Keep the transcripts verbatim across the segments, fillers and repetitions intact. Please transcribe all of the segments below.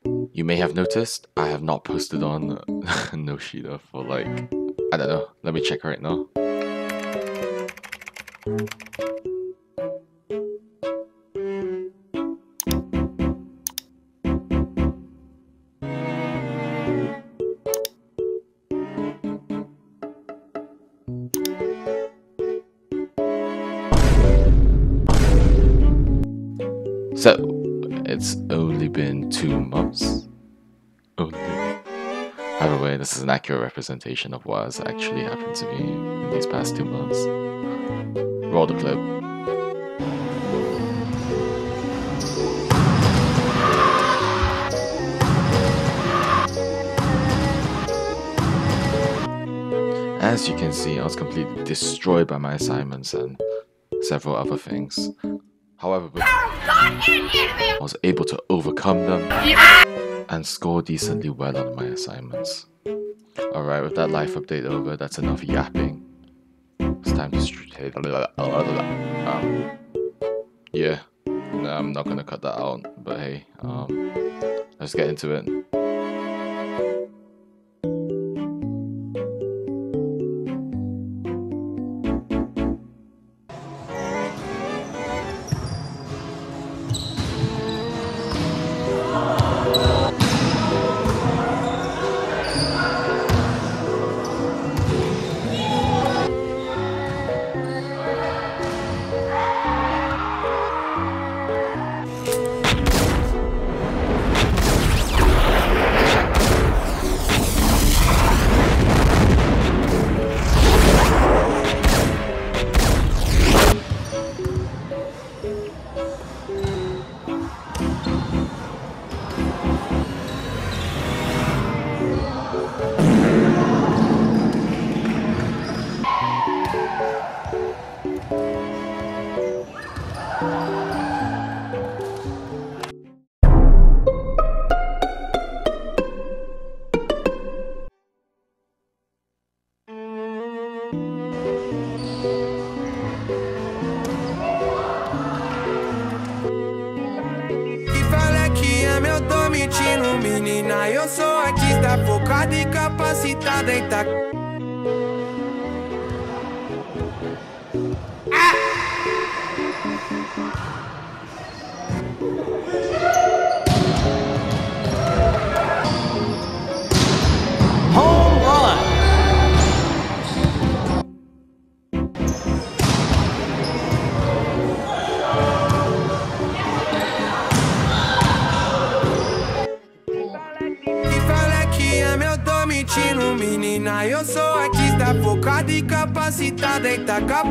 You may have noticed I have not posted on Noshida for like, I don't know, let me check right now. So, it's only been two months? Only. By the way, this is an accurate representation of what has actually happened to me in these past two months. Roll the clip. As you can see, I was completely destroyed by my assignments and several other things. However, I was able to overcome them and score decently well on my assignments. Alright, with that life update over, that's enough yapping. It's time to straight. Um, yeah, no, I'm not gonna cut that out, but hey, um, let's get into it. Menina, eu sou artista focado e capacitada em tá. Home run! Mentindo, menina, eu sou artista focado e capacitada em tacar.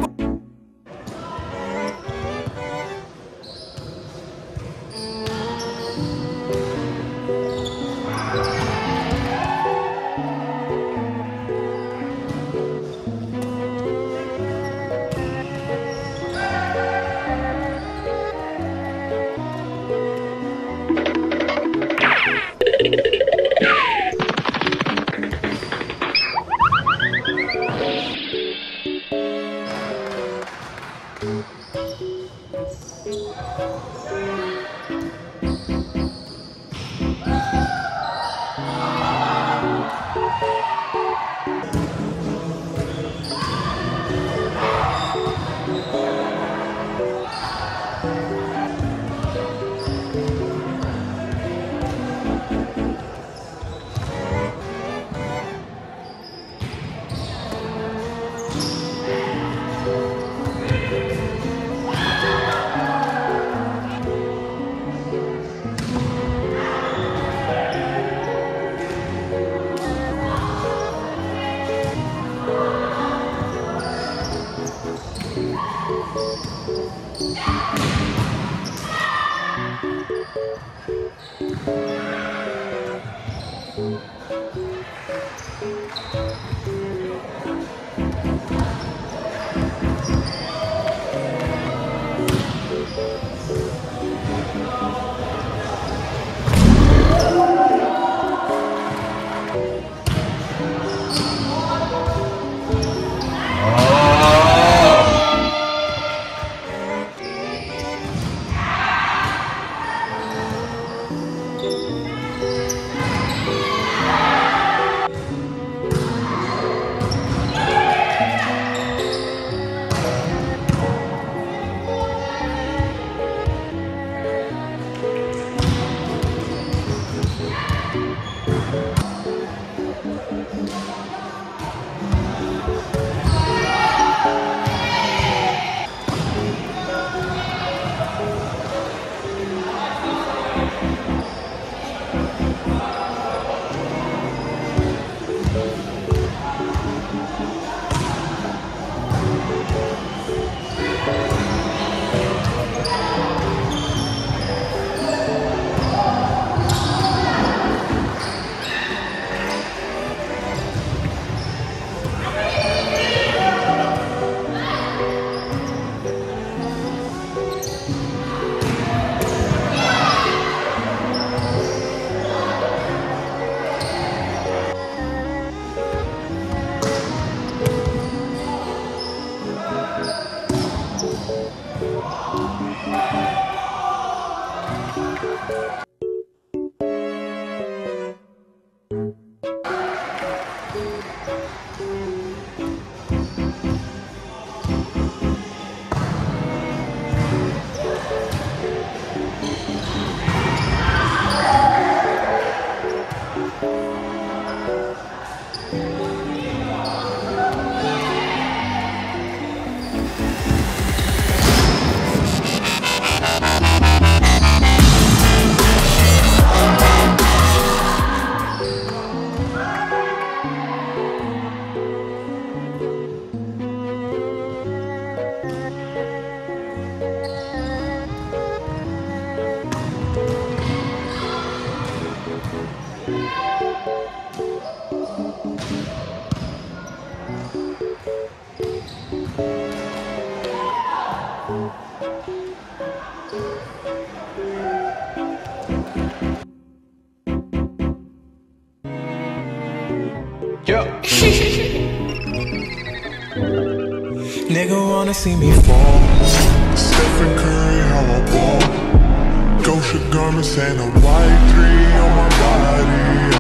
Nigga wanna see me fall. Stephen Curry, how I ball. Gosha garments and a white three on my body.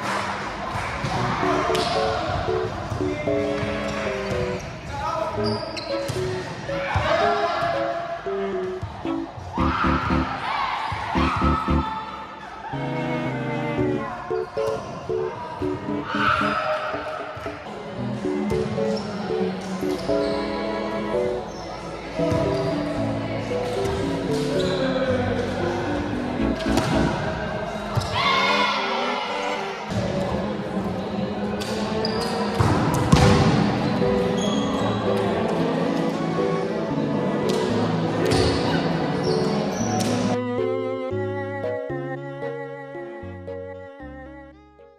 Thank you.